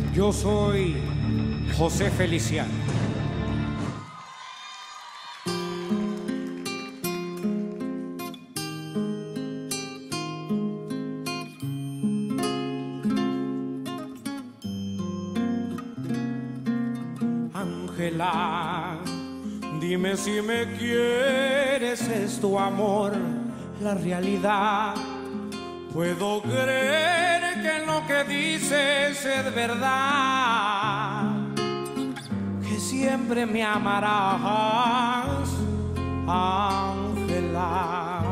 Yo soy José Feliciano. Ángela, dime si me quieres, es tu amor la realidad. Puedo creer que lo que dices es verdad, que siempre me amarás, Ángela.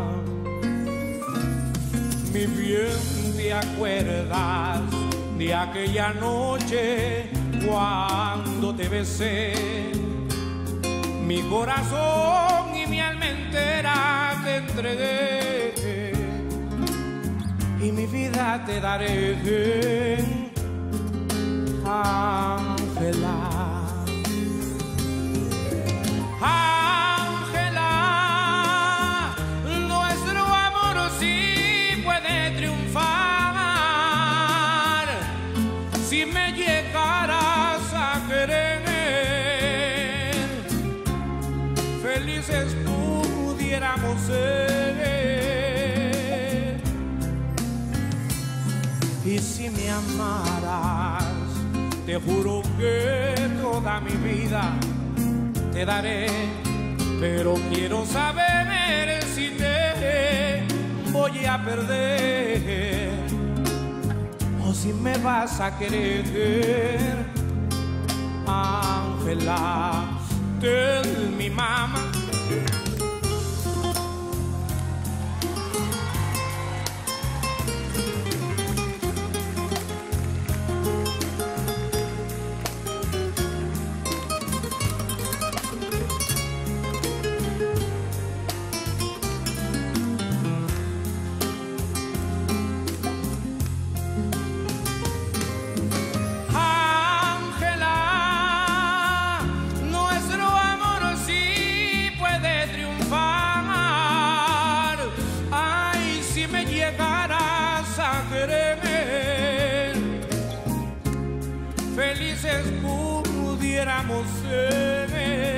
Mi bien, ¿te acuerdas de aquella noche cuando te besé? Mi corazón y mi alma entera te entregué, y mi vida te daré, Ángela. Ángela, nuestro amor sí puede triunfar si me llegaras a querer. Felices pudiéramos ser, y si me amaras, te juro que toda mi vida te daré. Pero quiero saber si te voy a perder o si me vas a querer, Ángela. Tell me, mama. Felices pudiéramos ser,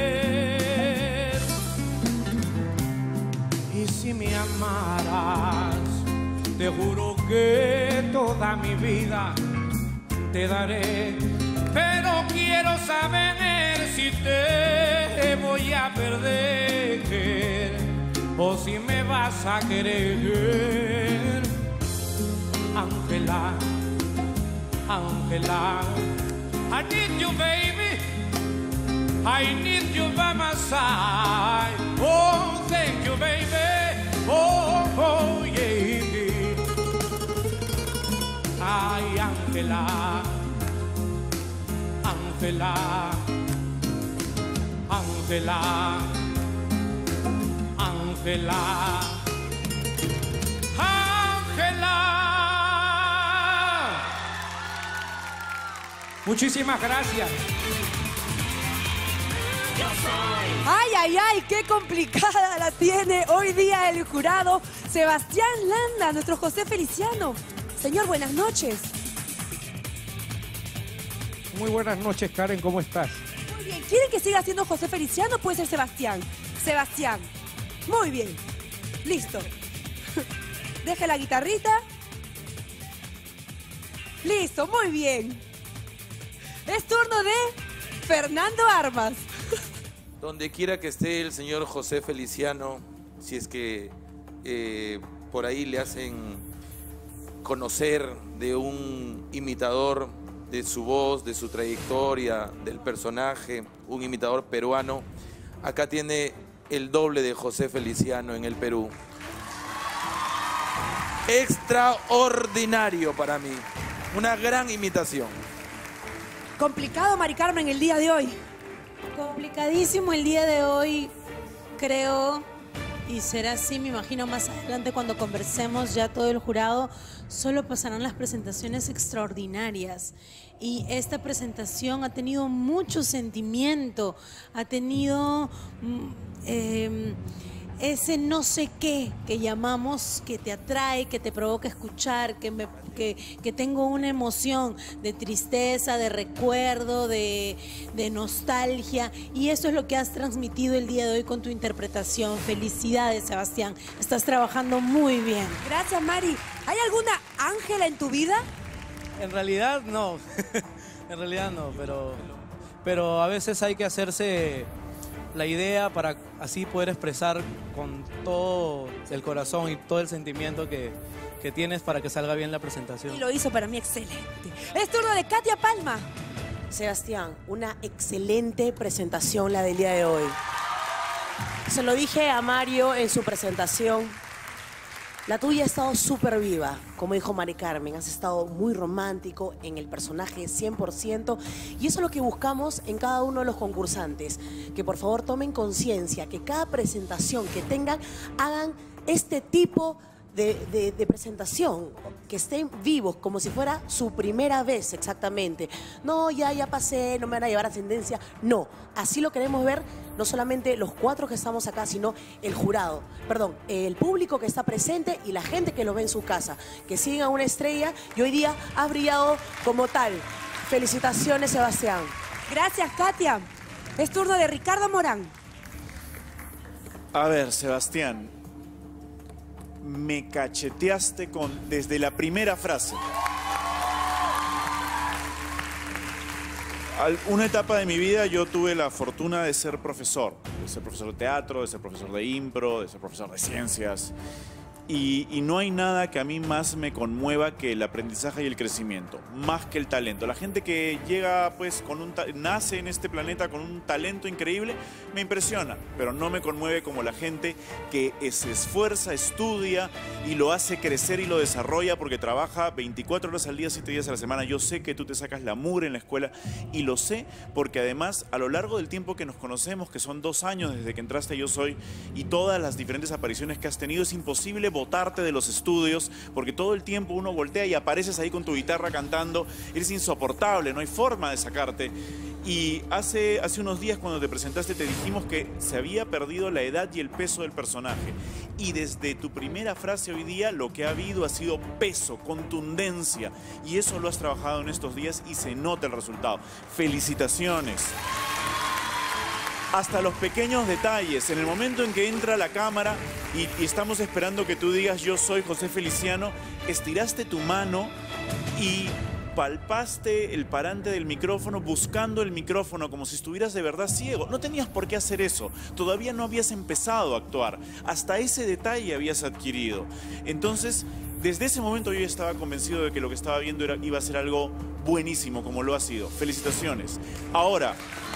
y si me amaras, te juro que toda mi vida te daré. Pero quiero saber si te voy a perder o si me vas a querer, Ángela. Ángela, I need you, baby. I need you by my side. Oh, thank you, baby. Oh, oh, yeah. Ay, Ángela, Ángela, Ángela, Ángela, Ángela. Muchísimas gracias. Ay, ay, ay, qué complicada la tiene hoy día el jurado. Sebastián Landa, nuestro José Feliciano. Señor, buenas noches. Muy buenas noches, Karen, ¿cómo estás? Muy bien, ¿quieren que siga siendo José Feliciano? Puede ser Sebastián. Sebastián. Muy bien. Listo. Deje la guitarrita. Listo, muy bien. Es turno de Fernando Armas. Donde quiera que esté el señor José Feliciano, si es que por ahí le hacen conocer de un imitador, de su voz, de su trayectoria, del personaje, un imitador peruano, acá tiene el doble de José Feliciano en el Perú. Extraordinario para mí, una gran imitación. Complicado, Mari Carmen, el día de hoy. Complicadísimo el día de hoy, creo, y será así, me imagino, más adelante cuando conversemos ya todo el jurado. Solo pasarán las presentaciones extraordinarias. Y esta presentación ha tenido mucho sentimiento, ha tenido ese no sé qué que llamamos, que te atrae, que te provoca escuchar, que tengo una emoción de tristeza, de recuerdo, de nostalgia. Y eso es lo que has transmitido el día de hoy con tu interpretación. Felicidades, Sebastián. Estás trabajando muy bien. Gracias, Mari. ¿Hay alguna Ángela en tu vida? En realidad no. En realidad no, pero a veces hay que hacerse la idea para así poder expresar con todo el corazón y todo el sentimiento que tienes para que salga bien la presentación. Y lo hizo para mí excelente. Es turno de Katia Palma. Sebastián, una excelente presentación la del día de hoy. Se lo dije a Mario en su presentación. La tuya ha estado súper viva, como dijo Mari Carmen. Has estado muy romántico en el personaje 100%. Y eso es lo que buscamos en cada uno de los concursantes. Que por favor tomen conciencia, que cada presentación que tengan, hagan este tipo de presentación, que estén vivos como si fuera su primera vez exactamente. No, ya pasé, no me van a llevar ascendencia. No, así lo queremos ver, no solamente los 4 que estamos acá, sino el jurado, perdón, el público que está presente y la gente que lo ve en su casa, que siguen a una estrella y hoy día ha brillado como tal. Felicitaciones, Sebastián. Gracias, Katia. Es turno de Ricardo Morán. A ver, Sebastián, me cacheteaste desde la primera frase. Una etapa de mi vida yo tuve la fortuna de ser profesor de teatro, de ser profesor de impro, de ser profesor de ciencias. Y no hay nada que a mí más me conmueva que el aprendizaje y el crecimiento, más que el talento. La gente que llega, pues, nace en este planeta con un talento increíble, me impresiona, pero no me conmueve como la gente que se esfuerza, estudia y lo hace crecer y lo desarrolla porque trabaja 24 horas al día, 7 días a la semana. Yo sé que tú te sacas la mugre en la escuela y lo sé porque además a lo largo del tiempo que nos conocemos, que son 2 años desde que entraste a Yo Soy, y todas las diferentes apariciones que has tenido, es imposible botarte de los estudios, porque todo el tiempo uno voltea y apareces ahí con tu guitarra cantando. Eres insoportable, no hay forma de sacarte. Y hace unos días cuando te presentaste te dijimos que se había perdido la edad y el peso del personaje. Y desde tu primera frase hoy día lo que ha habido ha sido peso, contundencia. Y eso lo has trabajado en estos días y se nota el resultado. Felicitaciones. Hasta los pequeños detalles. En el momento en que entra la cámara y estamos esperando que tú digas yo soy José Feliciano, estiraste tu mano y palpaste el parante del micrófono buscando el micrófono como si estuvieras de verdad ciego. No tenías por qué hacer eso. Todavía no habías empezado a actuar. Hasta ese detalle habías adquirido. Entonces, desde ese momento yo estaba convencido de que lo que estaba viendo iba a ser algo buenísimo, como lo ha sido. Felicitaciones. Ahora,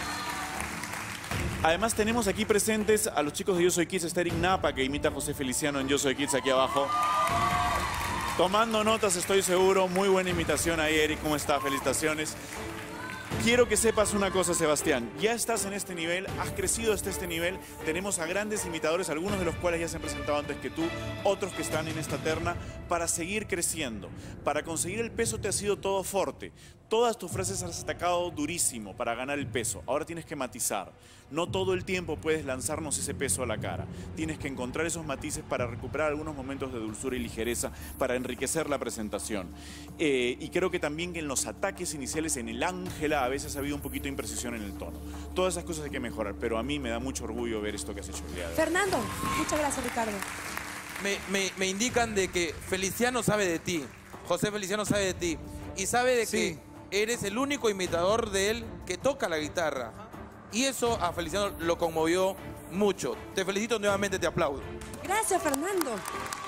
además tenemos aquí presentes a los chicos de Yo Soy Kids. Está Eric Napa, que imita a José Feliciano en Yo Soy Kids, aquí abajo. Tomando notas, estoy seguro. Muy buena imitación ahí, Eric. ¿Cómo está? Felicitaciones. Quiero que sepas una cosa, Sebastián. Ya estás en este nivel, has crecido hasta este nivel. Tenemos a grandes imitadores, algunos de los cuales ya se han presentado antes que tú, otros que están en esta terna, para seguir creciendo. Para conseguir el peso te ha sido todo forte. Todas tus frases has atacado durísimo para ganar el peso. Ahora tienes que matizar. No todo el tiempo puedes lanzarnos ese peso a la cara. Tienes que encontrar esos matices para recuperar algunos momentos de dulzura y ligereza, para enriquecer la presentación. Y creo que también en los ataques iniciales, en el Ángela, a veces ha habido un poquito de imprecisión en el tono. Todas esas cosas hay que mejorar, pero a mí me da mucho orgullo ver esto que has hecho el día de hoy. Fernando, muchas gracias, Ricardo. Me indican de que Feliciano sabe de ti, José Feliciano sabe de ti, y sabe de que eres el único imitador de él que toca la guitarra. Y eso a Feliciano lo conmovió mucho. Te felicito nuevamente, te aplaudo. Gracias, Fernando.